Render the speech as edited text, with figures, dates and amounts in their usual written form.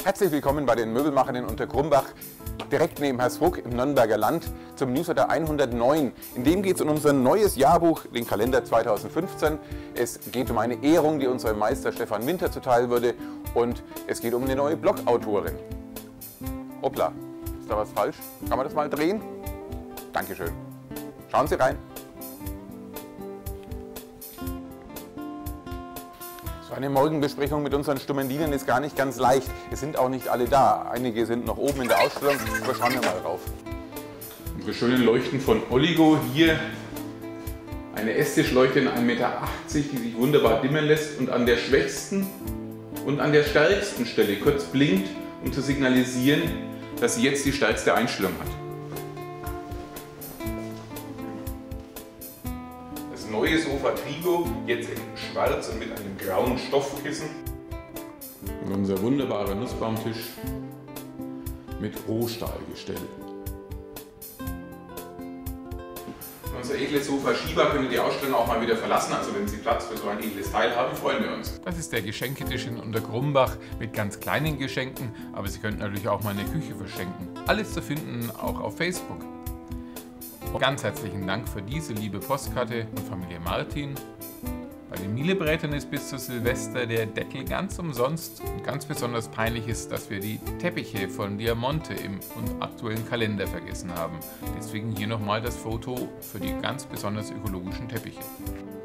Herzlich willkommen bei den Möbelmachern in Untergrumbach, direkt neben Hersbruck im Nürnberger Land, zum Newsletter 109. In dem geht es um unser neues Jahrbuch, den Kalender 2015. Es geht um eine Ehrung, die unserem Meister Stefan Winter zuteil wurde, und es geht um eine neue Blogautorin. Hoppla, ist da was falsch? Kann man das mal drehen? Dankeschön. Schauen Sie rein. So eine Morgenbesprechung mit unseren stummen Dienern ist gar nicht ganz leicht. Es sind auch nicht alle da. Einige sind noch oben in der Ausstellung. Aber schauen wir mal rauf. Unsere schönen Leuchten von Oligo. Hier eine Esstischleuchte in 1,80 Meter, die sich wunderbar dimmen lässt und an der schwächsten und an der stärksten Stelle kurz blinkt, um zu signalisieren, dass sie jetzt die stärkste Einstellung hat. Das neue Sofa Trigo, jetzt in schwarz und mit einem grauen Stoffkissen. Und unser wunderbarer Nussbaumtisch mit Rohstahlgestell. Unser edles Sofa Shiba können die Ausstellung auch mal wieder verlassen, also wenn Sie Platz für so ein edles Teil haben, freuen wir uns. Das ist der Geschenketisch in Untergrumbach mit ganz kleinen Geschenken, aber Sie könnten natürlich auch mal eine Küche verschenken. Alles zu finden auch auf Facebook. Und ganz herzlichen Dank für diese liebe Postkarte von Familie Martin. Bei den Mielebrätern ist bis zu Silvester der Deckel ganz umsonst, und ganz besonders peinlich ist, dass wir die Teppiche von Diamonte im aktuellen Kalender vergessen haben. Deswegen hier nochmal das Foto für die ganz besonders ökologischen Teppiche.